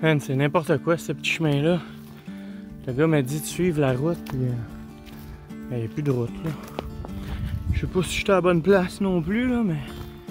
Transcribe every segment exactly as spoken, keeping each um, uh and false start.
Man, c'est n'importe quoi ce petit chemin-là. Le gars m'a dit de suivre la route, puis euh, il n'y a plus de route là. Je sais pas si j'étais à la bonne place non plus là, mais.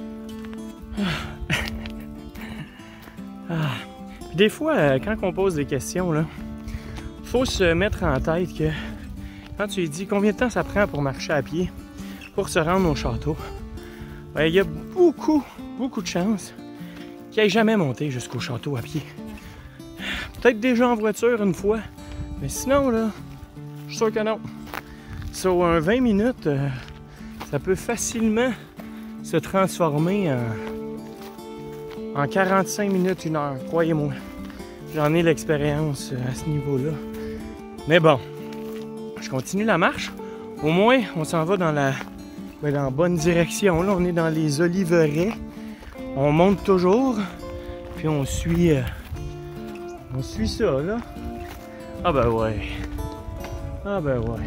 Ah. Puis des fois, euh, quand on pose des questions, là, faut se mettre en tête que quand tu lui dis combien de temps ça prend pour marcher à pied pour se rendre au château, ben, il y a beaucoup, beaucoup de chances qu'il n'aille jamais monté jusqu'au château à pied. Peut-être déjà en voiture une fois, mais sinon, là, je suis sûr que non. Sur un vingt minutes, euh, ça peut facilement se transformer en, en quarante-cinq minutes, une heure, croyez-moi. J'en ai l'expérience à ce niveau-là. Mais bon, je continue la marche. Au moins, on s'en va dans la, ben, dans la bonne direction. Là, on est dans les oliveraies. On monte toujours, puis on suit, euh, on suit ça, là. Ah ben ouais. Ah ben ouais.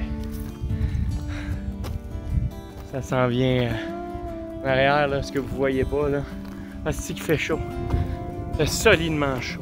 Ça s'en vient euh, en arrière, là, ce que vous voyez pas, là. Ah, c'est qu'il fait chaud. Il fait solidement chaud.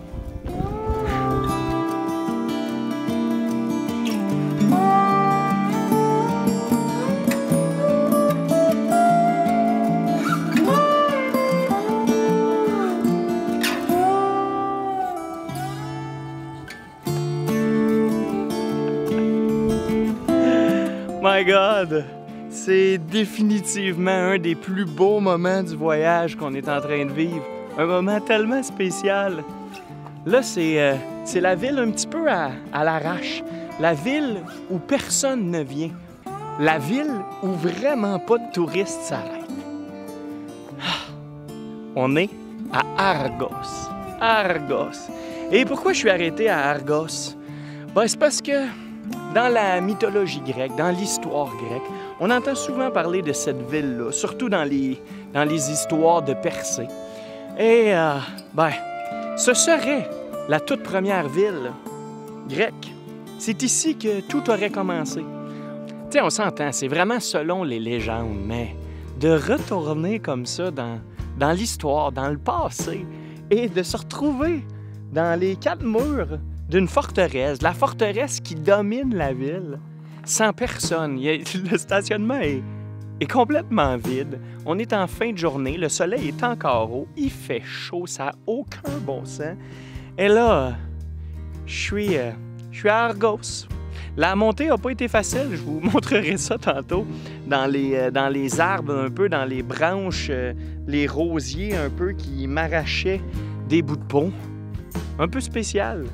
My God! C'est définitivement un des plus beaux moments du voyage qu'on est en train de vivre. Un moment tellement spécial. Là, c'est euh, c'est la ville un petit peu à, à l'arrache. La ville où personne ne vient. La ville où vraiment pas de touristes s'arrêtent. Ah. On est à Argos. Argos. Et pourquoi je suis arrêté à Argos? Ben, c'est parce que dans la mythologie grecque, dans l'histoire grecque, on entend souvent parler de cette ville-là, surtout dans les, dans les histoires de Persée. Et, euh, ben, ce serait la toute première ville grecque. C'est ici que tout aurait commencé. Tu sais, on s'entend, c'est vraiment selon les légendes, mais de retourner comme ça dans, dans l'histoire, dans le passé, et de se retrouver dans les quatre murs d'une forteresse, la forteresse qui domine la ville, sans personne. Il y a, le stationnement est, est complètement vide. On est en fin de journée, le soleil est encore haut, il fait chaud, ça n'a aucun bon sens. Et là, je suis, euh, je suis à Argos. La montée n'a pas été facile, je vous montrerai ça tantôt, dans les, euh, dans les arbres un peu, dans les branches, euh, les rosiers un peu qui m'arrachaient des bouts de peau. Un peu spécial.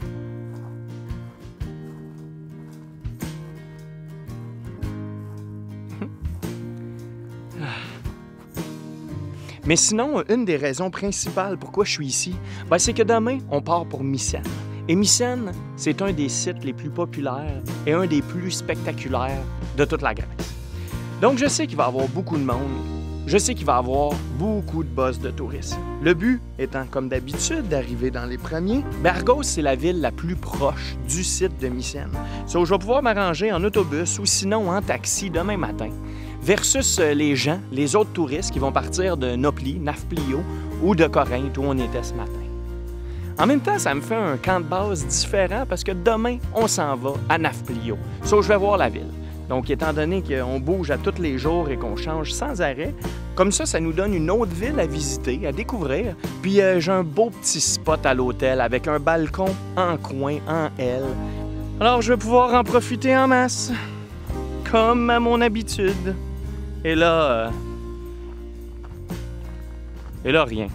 Mais sinon, une des raisons principales pourquoi je suis ici, ben c'est que demain, on part pour Mycène. Et Mycène, c'est un des sites les plus populaires et un des plus spectaculaires de toute la Grèce. Donc, je sais qu'il va y avoir beaucoup de monde. Je sais qu'il va y avoir beaucoup de buzz de touristes. Le but étant, comme d'habitude, d'arriver dans les premiers. Mais Argos, c'est la ville la plus proche du site de Mycène. So, je vais pouvoir m'arranger en autobus ou sinon en taxi demain matin. Versus les gens, les autres touristes qui vont partir de Nopli, Nafplio ou de Corinthe où on était ce matin. En même temps, ça me fait un camp de base différent parce que demain, on s'en va à Nafplio. So, je vais voir la ville. Donc, étant donné qu'on bouge à tous les jours et qu'on change sans arrêt, comme ça, ça nous donne une autre ville à visiter, à découvrir. Puis, euh, j'ai un beau petit spot à l'hôtel avec un balcon en coin, en L. Alors, je vais pouvoir en profiter en masse, comme à mon habitude. Et là... Euh... Et là, rien.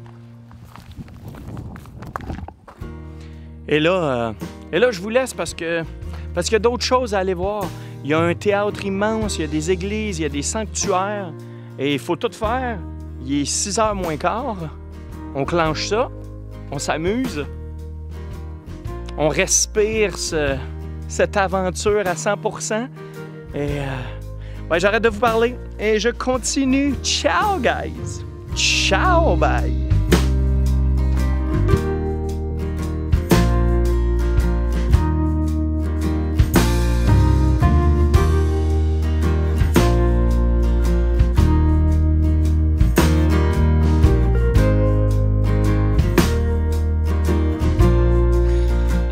Et là, euh... Et là, je vous laisse parce que... Parce qu'il y a d'autres choses à aller voir. Il y a un théâtre immense, il y a des églises, il y a des sanctuaires. Et il faut tout faire. Il est six heures moins quart. On clenche ça. On s'amuse. On respire ce... cette aventure à cent pour cent. Et... Euh... Ouais, j'arrête de vous parler et je continue. Ciao, guys! Ciao, bye!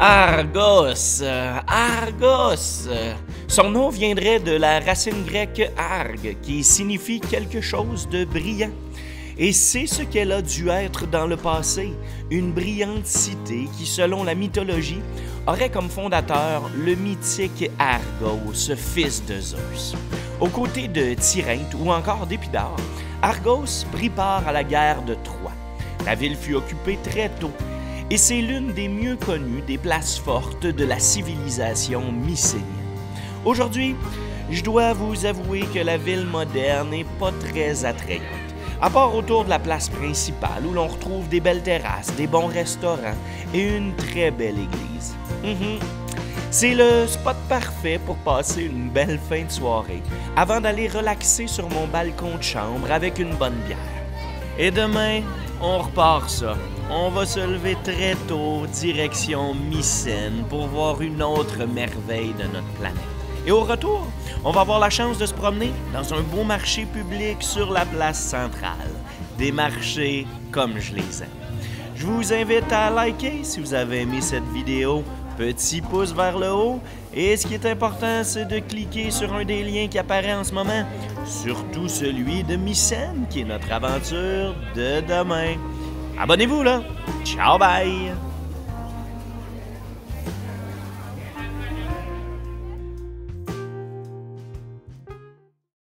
Argos, Argos. Son nom viendrait de la racine grecque arg, qui signifie quelque chose de brillant. Et c'est ce qu'elle a dû être dans le passé, une brillante cité qui, selon la mythologie, aurait comme fondateur le mythique Argos, fils de Zeus. Aux côtés de Tyrinthe ou encore d'Épidore, Argos prit part à la guerre de Troie. La ville fut occupée très tôt, et c'est l'une des mieux connues des places fortes de la civilisation mycénienne. Aujourd'hui, je dois vous avouer que la ville moderne n'est pas très attrayante, à part autour de la place principale où l'on retrouve des belles terrasses, des bons restaurants et une très belle église. Mm-hmm. C'est le spot parfait pour passer une belle fin de soirée, avant d'aller relaxer sur mon balcon de chambre avec une bonne bière. Et demain, on repart ça. On va se lever très tôt, direction Mycène, pour voir une autre merveille de notre planète. Et au retour, on va avoir la chance de se promener dans un beau marché public sur la place centrale. Des marchés comme je les aime. Je vous invite à liker si vous avez aimé cette vidéo. Petit pouce vers le haut. Et ce qui est important, c'est de cliquer sur un des liens qui apparaît en ce moment. Surtout celui de Mycène, qui est notre aventure de demain. Abonnez-vous là. Ciao, bye!